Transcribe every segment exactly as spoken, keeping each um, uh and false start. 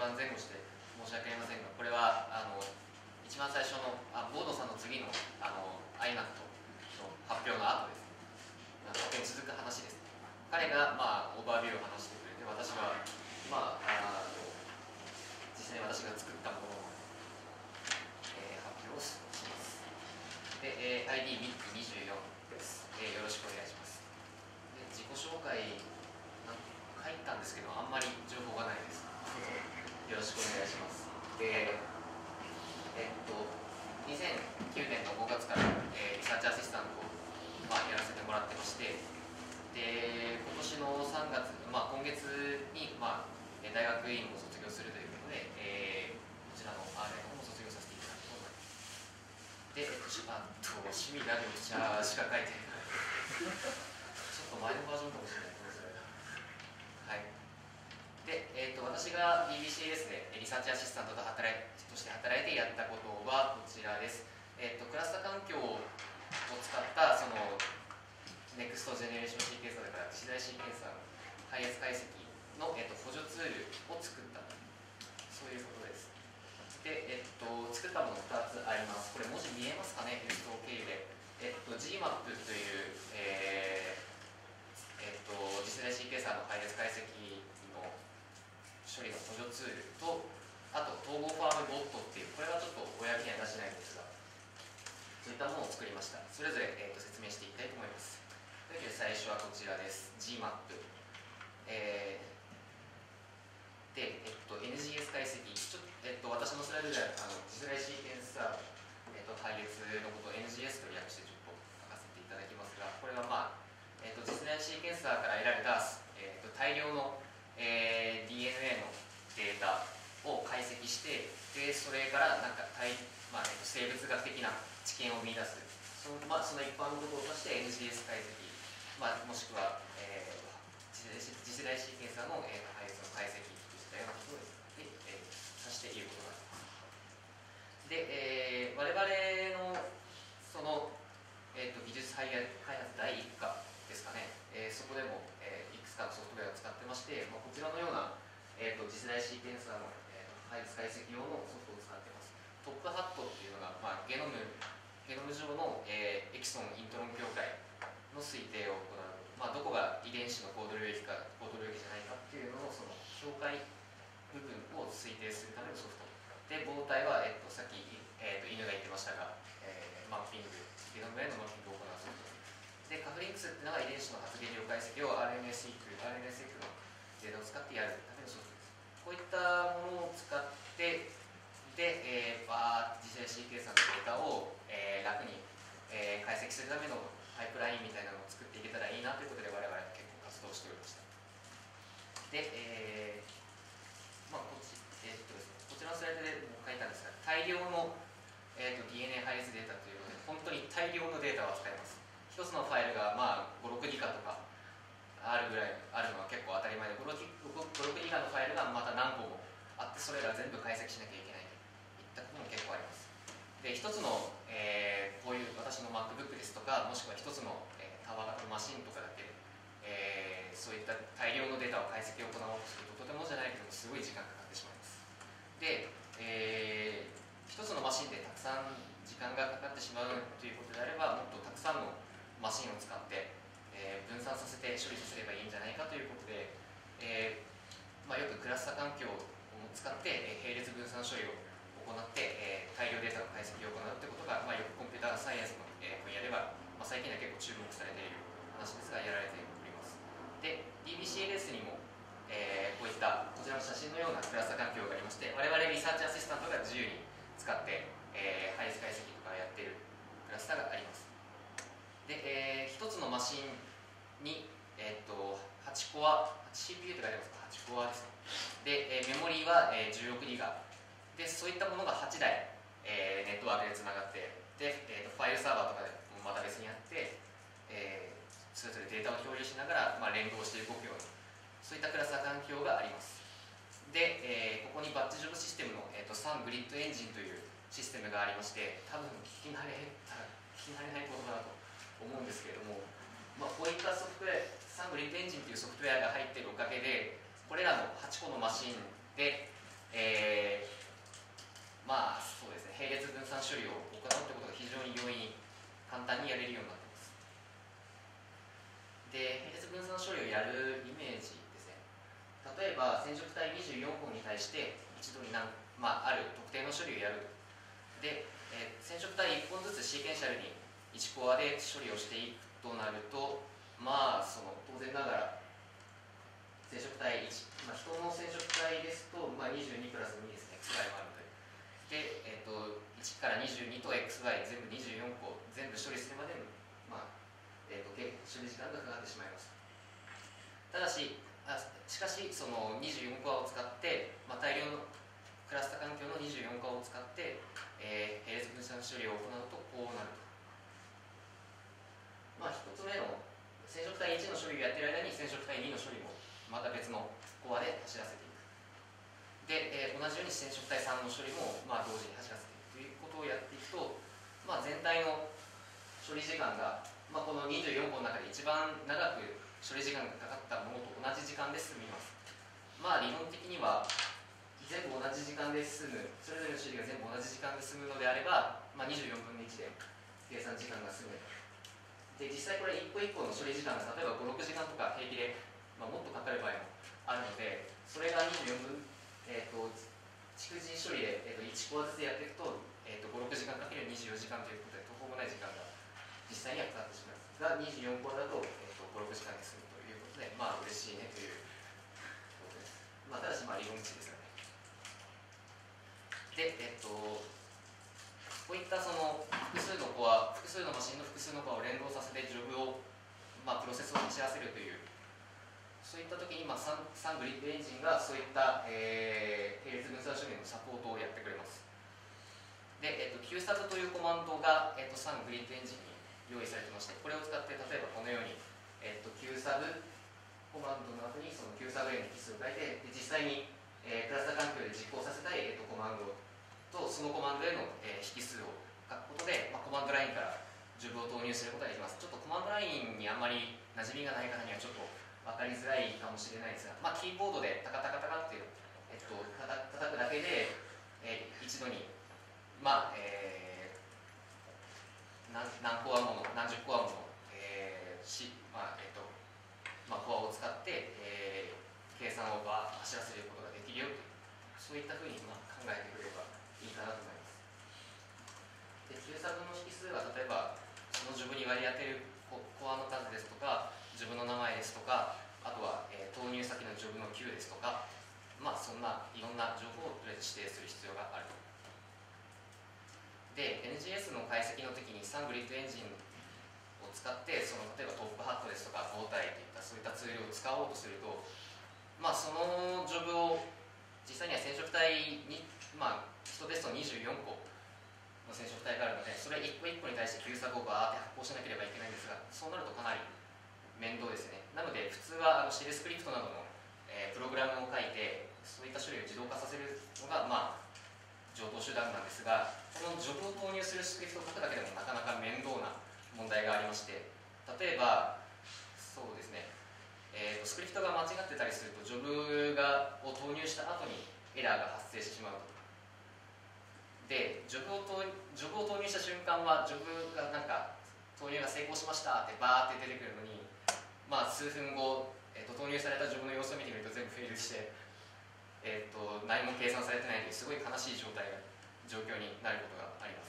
間前後して申し訳ありませんが、これはあの一番最初のあボードさんの次のあの アイマック の発表の後です。発表に続く話です。彼が、まあ、オーバービューを話してくれて、私は、まあ、あ実際に私が作ったものを、えー、発表をします。で、えー、アイディー ミッキーにじゅうよんです、えー。よろしくお願いします。で自己紹介なん書いたんですけど、あんまり情報がないです。よろしくお願いします。で、えっと、にせんきゅうねんのごがつから、えー、リサーチアシスタントを、まあ、やらせてもらってまして、で今年のさんがつ、まあ、今月に、まあ、大学院を卒業するということで、えー、こちらの アールエー の方も卒業させていただくと思います。で、えっと、あと趣味ラジオ記者しか書いてないちょっと前のバージョンかもしれないですね、それが。はい。で、えー、と私が ビービーシーエス でリサーチアシスタントと働いとして働いてやったことはこちらです。えー、とクラスター環境を使ったその ネクスト ジェネレーションシーケンサーだから次世代シーケンサーの配列解析の、えー、と補助ツールを作った、そういうことです。で、えー、と作ったものふたつあります。これ文字見えますかね、 エス と 経由で。えー、と ジーマップ という、えーえー、と次世代シーケンサーの配列解析の処理の補助ツールと、あと統合ファームボットっていう、これはちょっと公には出してないんですが、そういったものを作りました。それぞれ、えー、と説明していきたいと思います。というわけで最初はこちらです。 ジーマップ、えー、で、えっと、エヌジーエス 解析、ちょっと、えっと、私のスライドではあの次世代シーケンサー、えっと、配列のことを エヌジーエス と略してちょっと書かせていただきますが、これは、まあえっと、次世代シーケンサーから得られた、えっと、大量のえー、ディーエヌエー のデータを解析して、でそれからなんか、まあえー、生物学的な知見を見出す、その,、まあ、その一般のことを指して エヌジーエス 解析、まあ、もしくは、えー、次世代シーケンサーの、えー、配列の解析といったようなことで、えー、指していることがあります。で、えー、我々のその、えー、と技術開発第一課ですかね、えー、そこでも、えー、いくつかのソフトウェアを使ってまして、まあ、こちらのような、えー、と次世代シーケンサーの、えー、配列解析用のソフトを使っています。トップハットっていうのが、まあ、ゲノムゲノム上の、えー、エキソンイントロン境界の推定を行う、まあ、どこが遺伝子のコード領域かコード領域じゃないかっていうののその境界部分を推定するためのソフトで、母体は、えー、とさっき、えー、と犬が言ってましたが、えー、マッピングゲノムへのマッピングを行うソフトで、カフリンクスっていうのが遺伝子の発現量解析を アールエヌエー シーク アールエヌエー シークのデータを使ってやるためのソフトです。こういったものを使ってで、えー、バー次世代シーケンサーのデータを、えー、楽に、えー、解析するためのパイプラインみたいなのを作っていけたらいいなということで我々は結構活動しておりました。で、えーまあ、こっち、えーっとですね、こちらのスライドでも書いたんですが、大量の、えー、と ディーエヌエー 配列データということで、本当に大量のデータを扱います。一つのファイルが、まあ、ご、ろくギガとかあるぐらいあるのは結構当たり前で、ご、ろくギガのファイルがまた何個もあって、それら全部解析しなきゃいけないといったことも結構あります。で、一つの、えー、こういう私の MacBook ですとか、もしくは一つの、えー、タワー型のマシンとかだけで、えー、そういった大量のデータを解析を行おうとすると、とてもじゃないけどもすごい時間かかってしまいます。で、えー、一つのマシンでたくさん時間がかかってしまうということであれば、もっとたくさんのマシンを使って、えー、分散させて処理させればいいんじゃないかということで、えーまあ、よくクラスター環境を使って、えー、並列分散処理を行って、えー、大量データの解析を行うということが、まあ、よくコンピューターサイエンスの、えー、分野では、まあ、最近では結構注目されている話ですが、やられております。で、ディービーシーエルエス にも、えー、こういったこちらの写真のようなクラスター環境がありまして、我々リサーチアシスタントが自由に使って、えー、配列解析とかやっているクラスターがあります。で、えー、ひとつのマシンに、えー、とはちコア シーピーユー って書いてますか、はちコアですね。で、えー、メモリーは、えー、じゅうろくギガで、そういったものがはちだい、えー、ネットワークでつながってで、えー、とファイルサーバーとかでもまた別にあって、えー、それぞれデータを共有しながら、まあ、連動して動くような、そういったクラスター環境があります。で、えー、ここにバッチジョブシステムの、えー、とサングリッドエンジンというシステムがありまして、多分聞き慣れた聞き慣れないことだなと思うんですけれども、まあ、こういったソフトウェア、サングリッドエンジンというソフトウェアが入っているおかげで、これらのはちこのマシンで、 えー、まあそうですね、並列分散処理を行うということが非常に容易に簡単にやれるようになっています。で、並列分散処理をやるイメージですね。例えば染色体にじゅうよんほんに対して一度に何、まあ、ある特定の処理をやると。で、えー、染色体いっぽんずつシーケンシャルにいちコアで処理をしていくとなると、まあその当然ながら染色体いち、まあ、人の染色体ですと、まあ、にじゅうにプラスにですね、エックスワイ もあるので。で、えー、といちからにじゅうにと エックスワイ 全部にじゅうよんこ全部処理するまでの、まあえー、と処理時間がかかってしまいます。ただし、あしかしそのにじゅうよんコアを使って、まあ、大量のクラスター環境のにじゅうよんコアを使って、えー、並列分散処理を行うとこうなると。まあ、ひとつめの染色体いちの処理をやっている間に染色体にの処理もまた別のコアで走らせていく。で、えー、同じように染色体さんの処理も、まあ、同時に走らせていくということをやっていくと、まあ、全体の処理時間が、まあ、このにじゅうよんこの中で一番長く処理時間がかかったものと同じ時間で済みます。まあ理論的には全部同じ時間で済む、それぞれの処理が全部同じ時間で済むのであれば、まあ、にじゅうよんぶんのいちで計算時間が済む。で、実際これ一個一個の処理時間が例えばご、ろくじかんとか平気で、まあ、もっとかかる場合もあるので、それがにじゅうよんぶん、えー、と逐次処理で、えー、といちコアずつやっていくと、えー、とご、ろくじかんかけるにじゅうよじかんということで途方もない時間が実際にはかかってしまいますが、にじゅうよんコアだと、えー、とご、ろくじかんで済むということで、まあ嬉しいねということです。まあ、ただしまあ理論値ですよね。で、えっ、とこういったその複数のコア、複数のマシンの複数のコアを連動させてジョブを、まあ、プロセスを走らせるという、そういった時に、まあ、サン, サングリッドエンジンがそういった、えー、並列分散処理のサポートをやってくれます。で、えっと、Q サブというコマンドが、えっと、サングリッドエンジンに用意されてまして、これを使って例えばこのように、えっと、Q サブコマンドの後にその Q サブ への引数を書いて、で実際に、えー、クラスター環境で実行させたい、えっと、コマンドとそのコマンドへの、えー、引数を書くことで、まあ、コマンドラインからジョブを投入することができます。ちょっとコマンドラインにあんまり馴染みがない方にはちょっと分かりづらいかもしれないですが、まあ、キーボードでタカタカタカっていう、えっと、たた叩くだけで、えー、一度に、まあえー、何, 何コアもの何十コアもの、えーしまあえーとまあ、コアを使って、えー、計算をバーッと走らせることができるよという、そういったふうに、まあ、考えてくれればいいかなと思います。で、Q サブの引数は例えばそのジョブに割り当てるコアの数ですとか、ジョブの名前ですとか、あとは、えー、投入先のジョブの Q ですとか、まあそんないろんな情報を指定する必要があると。で、エヌジーエス の解析の時にサングリッドエンジンを使ってその例えばトップハットですとかボータイといったそういったツールを使おうとすると、まあそのジョブを実際には染色体に、まあ人ですとにじゅうよんこの染色体があるので、それ一個一個に対して Q サブをバーって発行しなければいけないんですが、そうなるとかなり面倒ですね。なので普通はあのシェルスクリプトなどの、えー、プログラムを書いてそういった処理を自動化させるのがまあ上等手段なんですが、このジョブを投入するスクリプトを書くだけでもなかなか面倒な問題がありまして、例えばそうですね、えー、とスクリプトが間違ってたりするとジョブがを投入した後にエラーが発生してしまうと。で、ジョブを投ジョブを投入した瞬間はジョブがなんか投入が成功しましたってバーって出てくるのに、まあ数分後、えー、と投入されたジョブの様子を見てみると全部フェイルして、えー、と何も計算されてないというすごい悲しい状態が状況になることがあります。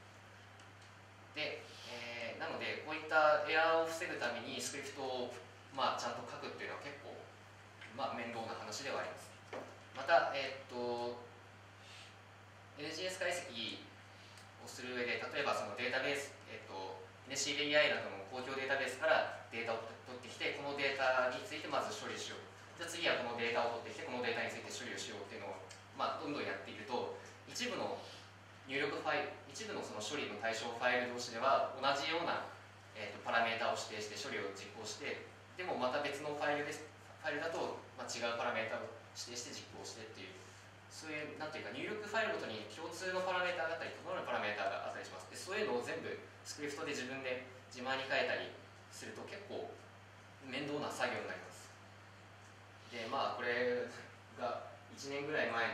で、えー、なのでこういったエラーを防ぐためにスクリプトを、まあ、ちゃんと書くっていうのは結構、まあ、面倒な話ではあります。また、えー、と エヌジーエス 解析をする上で、例えばそのデータベース、えー、と エヌシーエーアイ などの公共データベースからデータを取ってきて、このデータについてまず処理しよう、じゃあ次はこのデータを取ってきてこのデータについて処理をしようっていうのを、まあ、どんどんやっていると、一部の入力ファイル、一部のその処理の対象ファイル同士では同じような、えー、とパラメータを指定して処理を実行して、でもまた別のファイルですファイルだと、まあ、違うパラメータを指定して実行してっていう、そういうなんていうか入力ファイルごとに共通のパラメータがあったり異なるパラメータがあったりします。で、そういうのを全部スクリプトで自分で自前に変えたりすると結構面倒な作業になります。で、まあこれがいちねんぐらい前の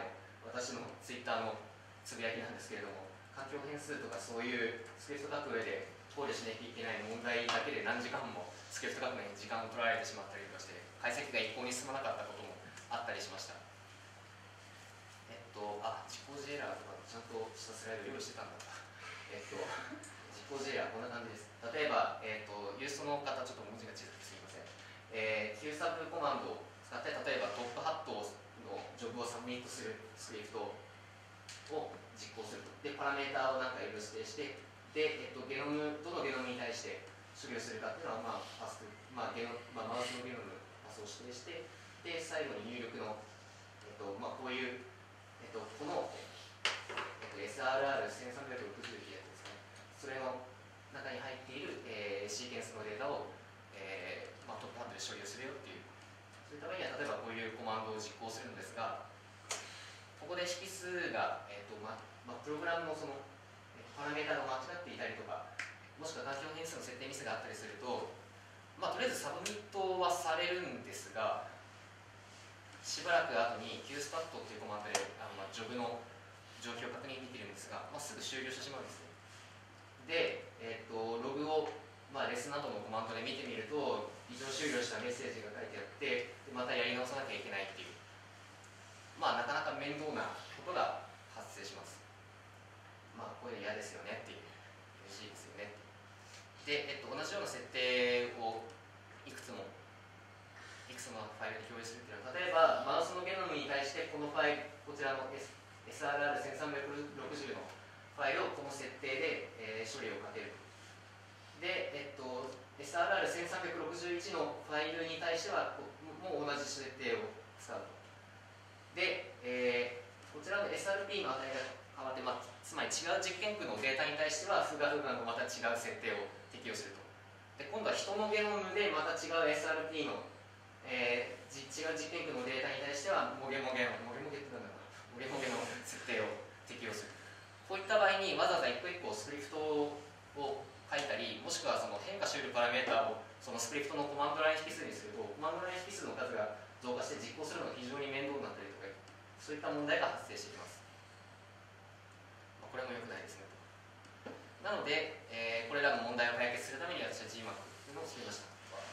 私のツイッターのつぶやきなんですけれども、環境変数とかそういうスクリプト書く上で考慮しなきゃいけない問題だけで何時間もスクリプト書くのに時間を取られてしまったりとかして、解析が一向に進まなかったこともあったりしました。えっと、あ、実行時エラーとかちゃんとしたスライド用意してたんだった。えっと、実行時エラーこんな感じです。例えば、えっと、ユーストの方、ちょっと文字が小さくてすみません。えー、Q サブコマンドを使って、例えばトップハットのジョブをサブミットするスクリプトを実行すると。で、パラメーターをなんかいろいろ指定して、で、えっと、ゲノム、どのゲノムに対して処理をするかっていうのは、まあ、パス、まあゲノまあ、マウスのゲノムパスを指定して、で、最後に入力の、えっと、まあ、こういう、えっと、この、えっと、エスアールアールせんさんびゃくろくじゅう ってやつですね。それの中に入っている、えー、シーケンスのデータを、えーまあ、トップハットで処理をするよっていう、そういうためには、例えばこういうコマンドを実行するんですが、ここで引数が、えーとままあ、プログラムのそのパラメータが間違っていたりとか、もしくは環境変数の設定ミスがあったりすると、まあ、とりあえずサブミットはされるんですが、しばらく後に Q スタットっていうコマンドであの、まあ、ジョブの状況を確認できるんですが、まあ、すぐ終了してしまうんですね。で、えー、とログを、まあ、レスなどのコマンドで見てみると、異常終了したメッセージが書いてあって、でまたやり直さなきゃいけないっていう、まあ、なかなか面倒なことが発生します。まあ、こういうの嫌ですよねっていう、嬉しいですよねっていう。で、えっと、同じような設定をいくつも、いくつもファイルで共有するっていうのは、例えば、マウスのゲノムに対して、このファイル、こちらの エスアールアールせんさんびゃくろくじゅう のファイルをこの設定で、えー、処理をかける。で、えっと、エスアールアールせんさんびゃくろくじゅういち のファイルに対しては、もう同じ設定を使うと。で、えー、こちらの エスアールピー の値が変わって、まあ、つまり違う実験区のデータに対しては、フガフガのまた違う設定を適用すると。で、今度は人のゲノムでまた違う エスアールピー の、えー、違う実験区のデータに対しては、モゲモゲの、モゲモゲってなんだろうな、モゲモゲの設定を適用する。こういった場合にわざわざ一個一個スクリプトを書いたり、もしくはその変化しうるパラメータをそのスクリプトのコマンドライン引数にすると、コマンドライン引数の数が増加して実行するのが非常に面倒になったりとか、そういった問題が発生してきます。まあ、これも良くないですね。なので、えー、これらの問題を解決するために私は ジーマップ というのを作りました。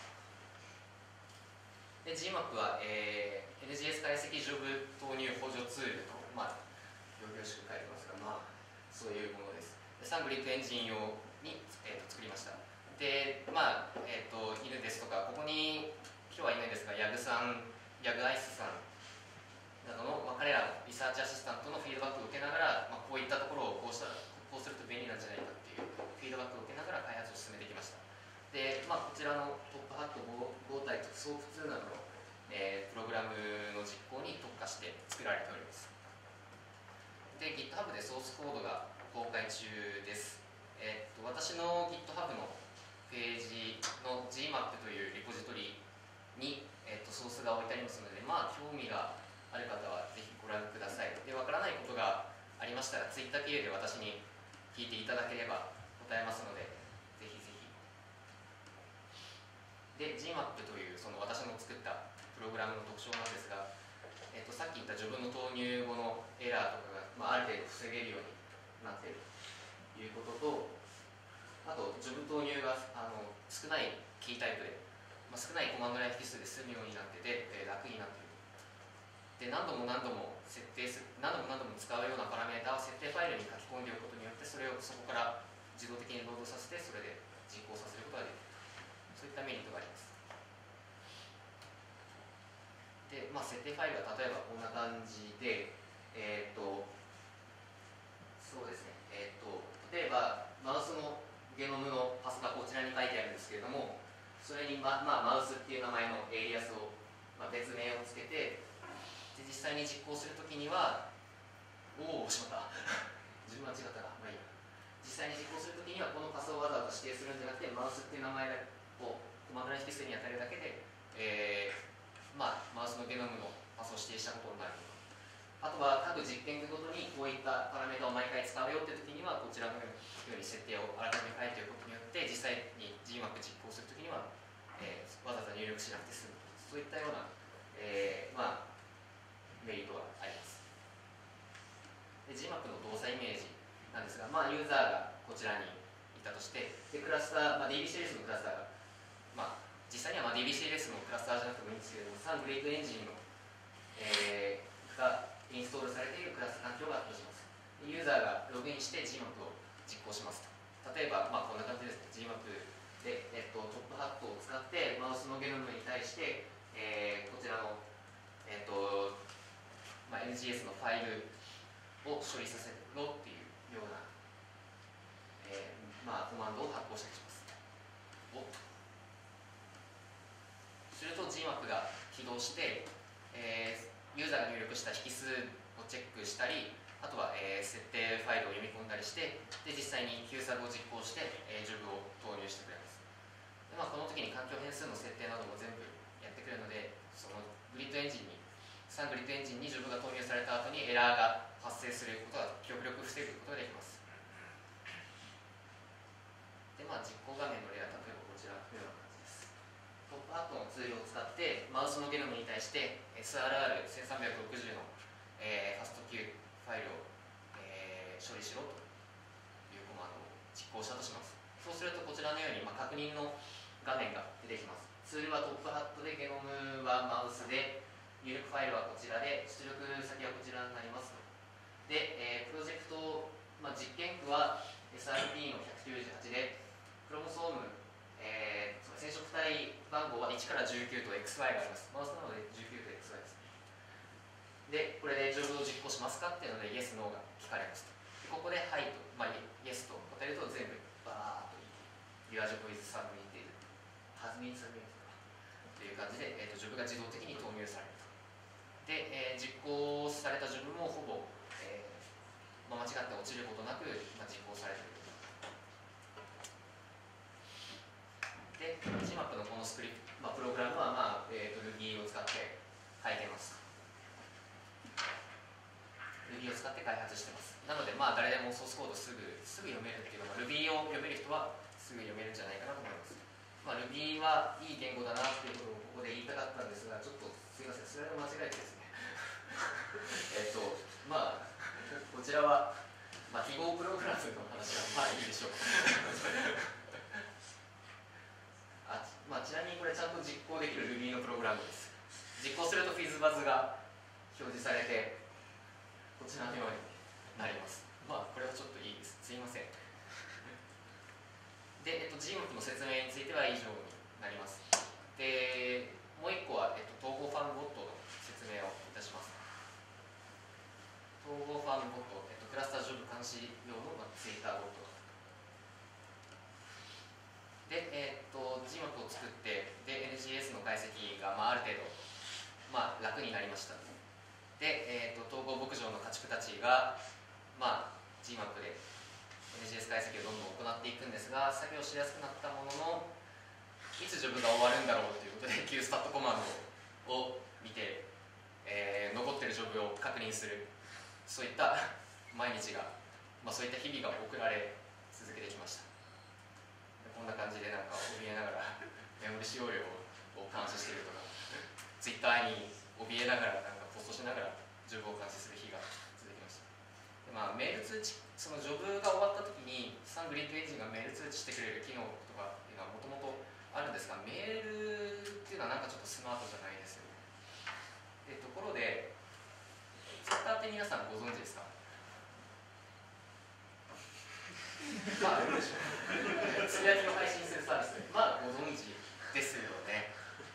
で ジーマップ は、えー、エヌジーエス 解析ジョブ投入補助ツールと、まあ、仰々しく書いてますが、まあ、そういうものです。でサングリッドエンジン用に、えー、と作りました。で、まあ、えっ、ー、と、犬ですとか、ここに、今日はいないですが、ヤグさん、ヤグアイスさんなどの、まあ、彼らのリサーチアシスタントのフィードバックを受けながら、まあ、こういったところをこうしたら、こうすると便利なんじゃないかっていうフィードバックを受けながら開発を進めてきました。で、まあ、こちらのトップハットご体とソープツーなどの、えー、プログラムの実行に特化して作られております。で、GitHub でソースコードが公開中です。えー、っと私の GitHub のページの ジーマップ というリポジトリに、えー、とソースが置いてありますので、まあ、興味がある方はぜひご覧ください。で、わからないことがありましたら、Twitter 経由で私に聞いていただければ答えますので、ぜひぜひ。で、ジーマップ というその私の作ったプログラムの特徴なんですが、えー、とさっき言ったジョブの投入後のエラーとかが、まあ、ある程度防げるようになっているということと、あと、ジョブ投入があの少ないキータイプで、まあ、少ないコマンドライン引数で済むようになってて、えー、楽になっている。で、何度も何度も設定する、何度も何度も使うようなパラメータを設定ファイルに書き込んでおくことによって、それをそこから自動的にロードさせて、それで実行させることができる。そういったメリットがあります。で、まあ、設定ファイルは例えばこんな感じで、えっ、ー、と、そうですね、えっ、ー、と、例えば、マウスのゲノムのパスがこちらに書いてあるんですけれども、それに、ままあ、マウスっていう名前のエイリアスを、まあ、別名をつけて、で実際に実行するときには、おお、しまった。順番違ったか。まあいいや。実際に実行するときには、このパスをわざわざ指定するんじゃなくて、マウスっていう名前をコマンドライン引数に与えるだけで、えー、まあ、マウスのゲノムのパスを指定したことになるとか。あとは各実験具ごとにこういったパラメータを毎回使うよって時にはこちらのように設定をあらかじめ書いておくことによって実際に ジーマップ 実行するときには、えー、わざわざ入力しなくて済む、そういったような、えー、まあ、メリットがあります。 して、でクラスター、まあ、ディービーシーエルエス のクラスターが、まあ、実際にはまあ ディービーシーエルエス のクラスターじゃなくてもいいんですけれども、サングリッドエンジンの、えー、がインストールされているクラス環境があったとします。ユーザーがログインして ジーマップ を実行しますと。例えば、まあ、こんな感じですね。ジーマップ で、えっと、トップハットを使ってマウスのゲノムに対して、えー、こちらの、えっとまあ、エヌジーエス のファイルを処理させろっていうような、えーまあ、コマンドを発行したりします。おすると ジーマップ が起動して、えー、ユーザーが入力した引数をチェックしたり、あとは、えー、設定ファイルを読み込んだりして、で実際に Q サブを実行して、えー、ジョブを投入してくれます。で、まあ、この時に環境変数の設定なども全部やってくれるので、そのグリッドエンジンにサングリッドエンジンにジョブが投入された後にエラーが発生することが極力防ぐことができます。で、まあ、実行画面の例は例えばこちらのような感じです。トップハットのツールを使ってマウスのゲノムに対して エスアールアールせんさんびゃくろくじゅう の、えー、ファスト Q ファイルを、えー、処理しろというコマンドを実行したとします。そうするとこちらのように、まあ、確認の画面が出てきます。ツールはトップハットで、ゲノムはマウスで、入力ファイルはこちらで、出力先はこちらになりますと。で、えー、プロジェクト、まあ、実験区は エスアールピー のひゃくきゅうじゅうはちで、クロモソーム、えー、染色体番号はいちからじゅうきゅうと エックスワイ があります。マウスなのでじゅうきゅうと エックスワイ です。で、これでジョブを実行しますかっていうので、イエス、ノーが聞かれますと。でここで、はいと、まあ、イエスと答えると全部バーッといい。Your job is submitted. has been submitted. という感じで、えーと、ジョブが自動的に投入されると。で、えー、実行されたジョブもほぼ、えーまあ、間違って落ちることなく、まあ、実行されていると。で、ジーマップ のこのスクリプト、まあ、プログラムは、まあえー、と Ruby を使って書いてます。Ruby を使って開発してます。なので、まあ、誰でもソースコードすぐすぐ読めるっていうのは、Ruby を読める人はすぐ読めるんじゃないかなと思います。まあ、Ruby はいい言語だなっていうことをここで言いたかったんですが、ちょっとすいません、それは間違えてですね。えっと、まあ、こちらは、まあ、記号プログラムの話はまあいいでしょう。あまあ、ちなみにこれちゃんと実行できる Ruby のプログラムです。実行すると FizzBuzz が表示されて、こちらのようになります。まあ、これはちょっといいです。すいません。で、えっと、ジーマップ の説明については以上になります。で、もう一個は、えっと、統合ファンボットの説明をいたします。統合ファンボット、えっと、クラスタージョブ監視用の、まあ、ツイッターボットで、えー、っと ジーマップ を作ってで エヌジーエス の解析が、まあ、ある程度、まあ、楽になりました。で、えー、っと統合牧場の家畜たちが、まあ、ジーマップ で エヌジーエス 解析をどんどん行っていくんですが、作業しやすくなったものの、いつジョブが終わるんだろうということで Q スタットコマンドを見て、えー、残ってるジョブを確認する、そういった毎日が、まあ、そういった日々が送られ続けてきました。こんな感じでなんか怯えながらメモリ使用量を監視しているとか、ツイッターに怯えながらなんかポストしながらジョブを監視する日が続きました。で、まあ、メール通知、そのジョブが終わった時にサングリッドエンジンがメール通知してくれる機能とかっていうのはもともとあるんですが、メールっていうのはなんかちょっとスマートじゃないですよね。でところでツイッターって皆さんご存知ですか？まああるでしょう。つぶやきを配信するサービス、まあご存知ですよね。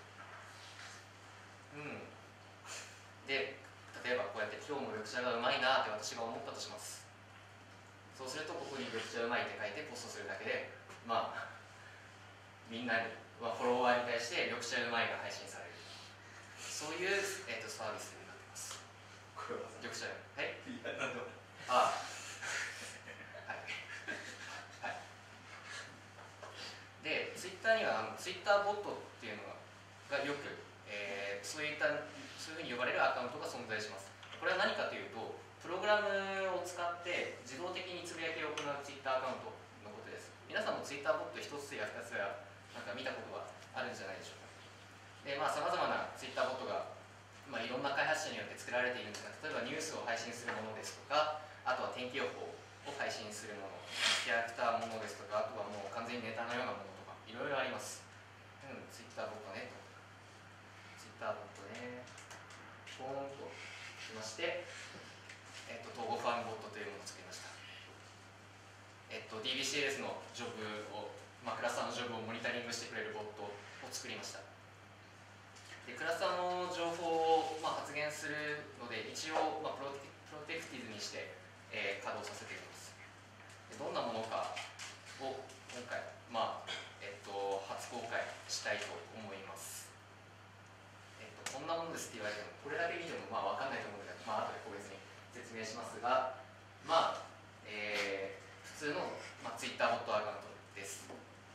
うん。で、例えばこうやって今日も緑茶がうまいなって私が思ったとします。そうするとここに緑茶うまいって書いてポストするだけで、まあみんなに、まあ、フォロワーに対して緑茶うまいが配信される。そういう、えー、とサービスになってます。これは緑茶はいいやなんでもああで、ツイッターにはあのツイッターボットっていうのがよく、えー、そういったそういうふうに呼ばれるアカウントが存在します。これは何かというと、プログラムを使って自動的につぶやきを行うツイッターアカウントのことです。皆さんもツイッターボット一つや二つやなんか見たことがあるんじゃないでしょうか。で、まあ、さまざまなツイッターボットが、まあ、いろんな開発者によって作られているんですが、例えばニュースを配信するものですとか、あとは天気予報を配信するもの、キャラクターものですとか、あとはもうます。うん、ツイッターボットねと。ツイッターボットね。ポーンとしまして、えっと、統合ファームボットというものを作りました。えっと、ディービーシーエルエス のジョブを、まあ、クラスターのジョブをモニタリングしてくれるボットを作りました。でクラスターの情報を、まあ、発言するので、一応、まあ、プロテプロテクティブにして、えー、稼働させています。でどんなものかを今回、まあえっと、初公開したいと思います。えっと、こんなものですって言われても、これだけ見てもまあ分かんないと思うので、まあ後で個別に説明しますが、まあえー、普通の、まあ、Twitter ボットアカウントです。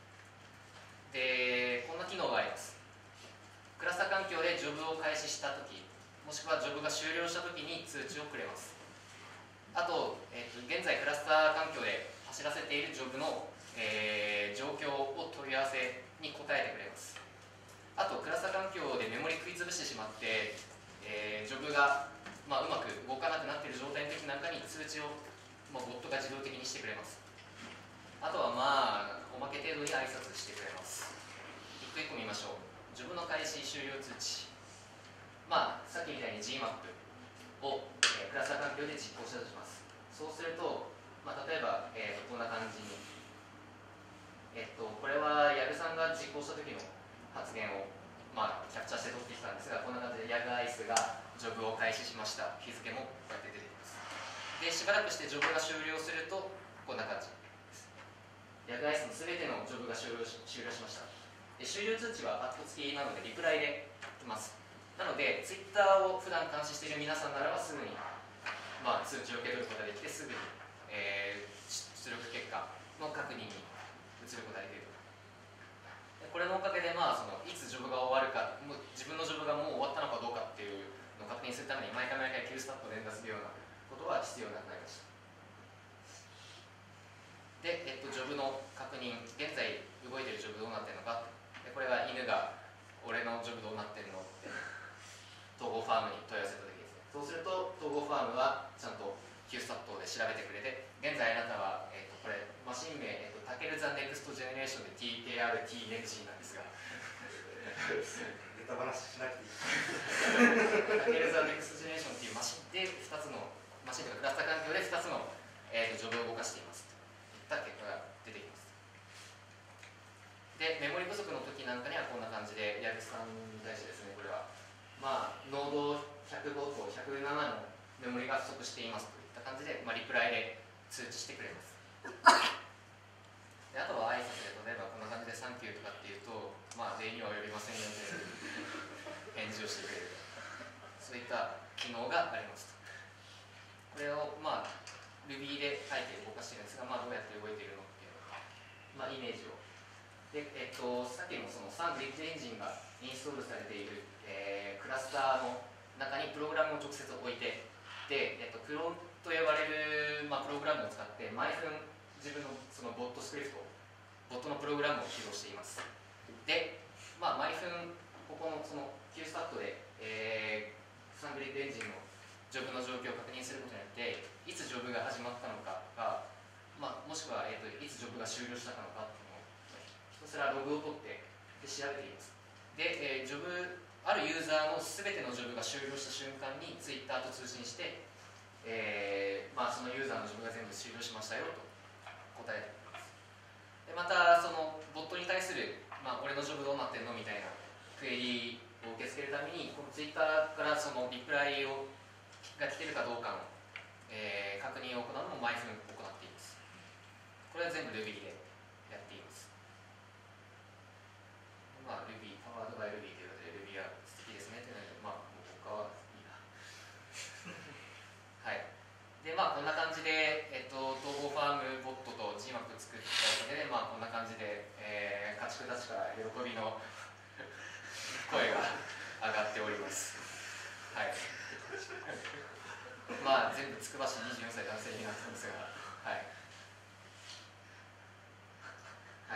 で、こんな機能があります。クラスター環境でジョブを開始したとき、もしくはジョブが終了したときに通知をくれます。あと、えー、と現在クラスター環境で走らせているジョブの、えー、状況を問い合わせに答えてくれます。あと、クラスター環境でメモリ食いつぶしてしまって、えー、ジョブが、まあ、うまく動かなくなっている状態の時なんかに通知を、まあ、ボットが自動的にしてくれます。あとはまあおまけ程度に挨拶してくれます。一個一個見ましょう。ジョブの開始終了通知、まあさっきみたいに ジーマップ を、えー、クラスター環境で実行したとします。そうすると、まあ、例えば、えー、こんな感じに、えっと、これはヤグさんが実行した時の発言を、まあ、キャプチャーして取ってきたんですが、こんな感じでヤグアイスがジョブを開始しました。日付もこうやって出てきます。で、しばらくしてジョブが終了するとこんな感じ。ヤグアイスのすべてのジョブが終了 し, 終了しました。で終了通知はアット付きなのでリプライで来ます。なので、ツイッターを普段監視している皆さんならばすぐに、まあ、通知を受け取ることができて、すぐに、えー、出力結果の確認に移ることができると。でこれのおかげで、まあ、そのいつジョブが終わるか、もう自分のジョブがもう終わったのかどうかっていうのを確認するために毎回毎回 Q スタットを連打するようなことは必要なくなりました。で、えっと、ジョブの確認、現在動いているジョブどうなってるのか、でこれは犬が俺のジョブどうなってるのって統合ファームに問い合わせた時ですね。そうすると統合ファームはちゃんと Q スタットで調べてくれて、現在あなたは、えっと、これマシン名、えっと、タケルザネクストジェネレーションで ティーケーアールティーネクシーなんですがネタ話しなくていいタケルザネクストジェネレーションっていうマシンでふたつのマシンというかクラスター環境でふたつの、えー、とジョブを動かしていますといった結果が出てきます。で、メモリ不足の時なんかにはこんな感じで、ヤグさんに対してですね、これは、まあ、ノードひゃくごとひゃくななのメモリが不足していますといった感じで、まあ、リプライで通知してくれます。であとは挨拶で、例えばこんな感じでサンキューとかっていうと、まあ、礼には及びませんよという返事をしてくれる。そういった機能がありますと。これを、まあ、Ruby で書いて動かしてるんですが、まあ、どうやって動いているのっていうのが、まあ、イメージを。で、えっと、さっきのそのサングリッドエンジンがインストールされている、えー、クラスターの中にプログラムを直接置いて、で、えっと、クローンと呼ばれる、まあ、プログラムを使って毎分自分のそのボットスクリプト、ボットのプログラムを起動しています。で、まあ、毎分ここのその Q スタットで、えー、サングリッドエンジンのジョブの状況を確認することによって、いつジョブが始まったのかが、まあ、もしくは、えーと、いつジョブが終了したのかっていうのをひたすらログを取ってで調べています。で、えー、ジョブあるユーザーの全てのジョブが終了した瞬間に Twitter と通信して、えーまあ、そのユーザーのジョブが全部終了しましたよと答えています。でまたそのボットに対する、まあ、俺のジョブどうなってんのみたいなクエリを受け付けるために、この Twitter からそのリプライをが来てるかどうかの、えー、確認を行うのも毎分行っています。これは全部 Ruby でやっています。まあ、Ruby、パワードバイ Ruby ということで Ruby は素敵ですねというので、まあ、もう他はいいな。はい。で、まあ、こんな感じで、えっと、統合ファームボットと ジーマップ 作ったおかげで、まあ、こんな感じで、えー、家畜たちから喜びの声が上がっております。はい。まあ、全部つくば市にじゅうよんさい男性になったんですが、はい。はい。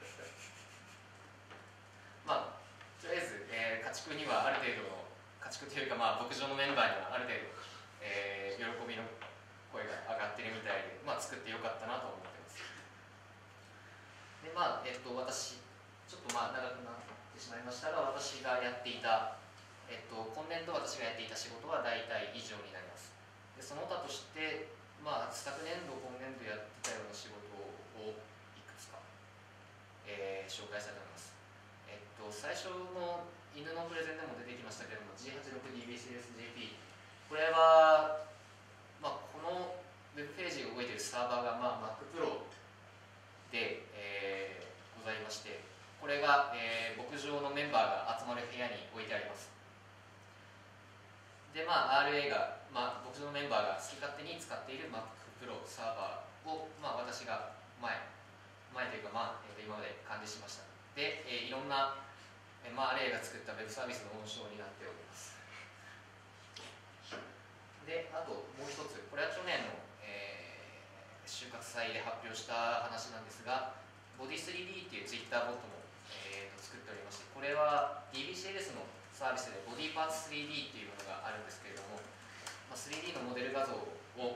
まあ、とりあえず、えー、家畜にはある程度の、家畜というか、まあ、牧場のメンバーにはある程度、えー、喜びの声が上がってるみたいで、まあ、作ってよかったなと思ってます。で、まあ、えっと、私ちょっとまあ長くなってしまいましたが、私がやっていた、えっと、今年度私がやっていた仕事は大体以上になります。でその他として、まあ、昨年度今年度やってたような仕事をいくつか、えー、紹介したいと思います。えっと、最初の犬のプレゼンでも出てきましたけれども ジーはちじゅうろくディービーシーエスジェーピー、 これは、まあ、このウェブページが動いているサーバーが、まあ、Mac Pro で、えー、ございまして、これが、えー、牧場のメンバーが集まる部屋に置いてあります。で、まあ、アールエー が、まあ、牧場のメンバーが好き勝手に使っている Mac Pro サーバーを、まあ、私が前前というか、まあえー、と今まで管理しました。で、えー、いろんな、えーまあ、アールエー が作ったウェブサービスの温床になっております。で、あともう一つ、これは去年の、えー、就活祭で発表した話なんですが、ボディ スリーディー っていう Twitter ボットも、えー、と作っておりまして、これは ディービーシーエルエス のサービスでボディパーツ スリーディー っていうものがあるんですけれども、まあ、スリーディー のモデル画像を、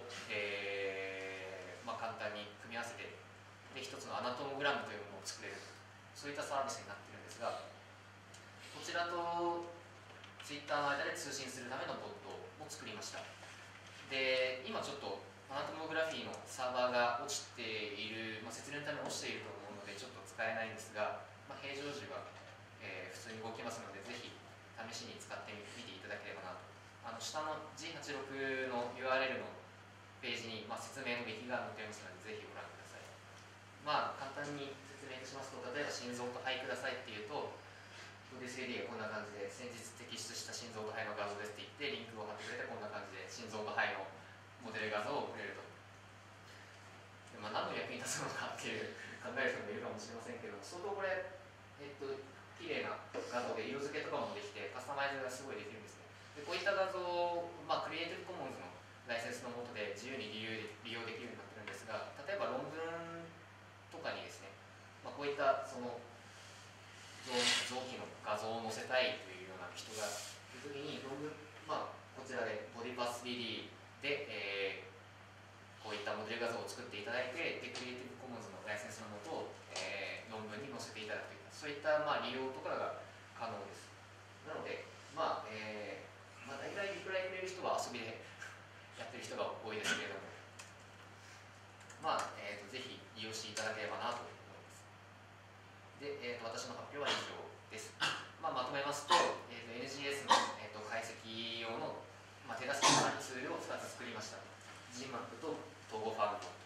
えーまあ、簡単に組み合わせて、で一つのアナトモグラムというものを作れる、そういったサービスになっているんですが、こちらと Twitter の間で通信するためのボットを作りました。で、今ちょっとアナトモグラフィーのサーバーが落ちている、まあ、節電のため落ちていると思うのでちょっと使えないんですが、まあ、平常時は、えー、普通に動きますので、ぜひ試しに使ってみていただければなと。あの下の ジーはちじゅうろく の ユーアールエル のページに、まあ、説明の劇が載っていますので、ぜひご覧ください。まあ、簡単に説明いたしますと、例えば心臓と肺くださいっていうと、ボディ スリーディー がこんな感じで、先日摘出した心臓と肺の画像ですって言って、リンクを貼ってくれて、こんな感じで心臓と肺のモデル画像をくれると。で、まあ、何の役に立つのかっていう考える人もいるかもしれませんけど、相当これ、えっと、綺麗な画像で色付けとかもできて、カスタマイズがすごいできるんですね。で、こういった画像を、まあ、クリエイティブコモンズのライセンスの下で自由に利用利用できるようになってるんですが、例えば論文とかにですね、まあ、こういったその臓器の画像を載せたいというような人がいるときに、論文、まあ、こちらでボディパーツ スリーディー で、えー、こういったモデル画像を作っていただいて、でクリエイティブコモンズのライセンスの下、えー、論文に載せていただくといった、そういった、まあ、利用とかが可能です。なので、まあえーまあ、大体リプライくれる人は遊びでやってる人が多いですけれども、まあえー、とぜひ利用していただければなと思います。で、えー、と私の発表は以上です。まあ、まとめますと、えー、と エヌジーエス の、えー、と解析用の、まあ、手助けのツールをふたつ作りました。ジーマップ と統合ファームボット。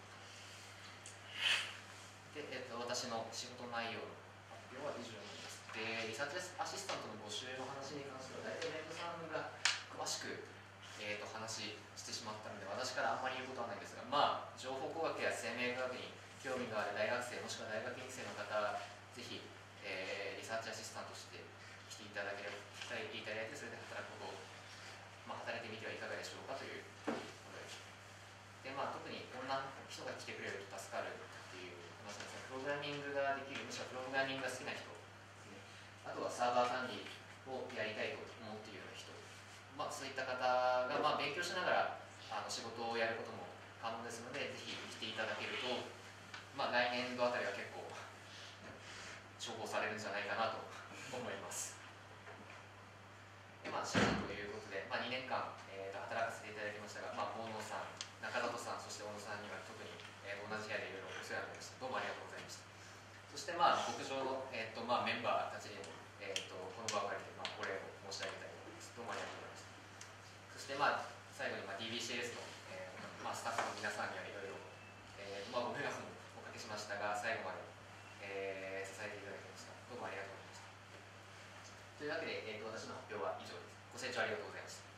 で、えー、と私の仕事内容の発表は以上になります。で、リサーチアシスタントの募集の話に関しては、大体メンバーさんが詳しく、えー、と話してしまったので、私からあんまり言うことはないんですが、まあ、情報工学や生命科学に興味がある大学生、もしくは大学院生の方、ぜひ、えー、リサーチアシスタントとして来ていただければ、来ていただいて、それで働くことを、まあ、働いてみてはいかがでしょうかということです。で、まあ、特にこんな人が来てくれると助かるっていう話なんですが、プログラミングができる、むしろプログラミングが好きな人、あとはサーバー管理をやりたいと思っているような人、まあ、そういった方が、まあ、勉強しながらあの仕事をやることも可能ですので、ぜひ来ていただけると、まあ、来年度あたりは結構重宝されるんじゃないかなと思います。で、まあ、社員ということで、まあ、にねんかん、えー、と働かせていただきましたが、まあ、大野さん、中里さん、そして小野さんには特に、えー、同じ部屋でいろいろお世話になりました。どうもありがとうございました。そして、まあ、牧場の、えーとまあ、メンバーたちにも、えー、とこの場を借りて、まあ、お礼を申し上げたいと思います。どうもありがとうございました。そして、まあ、最後に、まあ、ディービーシーエルエス の、えーまあ、スタッフの皆さんにはいろいろ、えーまあ、ご迷惑もおかけしましたが、最後まで、えー、支えていただきました。どうもありがとうございました。というわけで、えー、と私の発表は以上です。ご清聴ありがとうございました。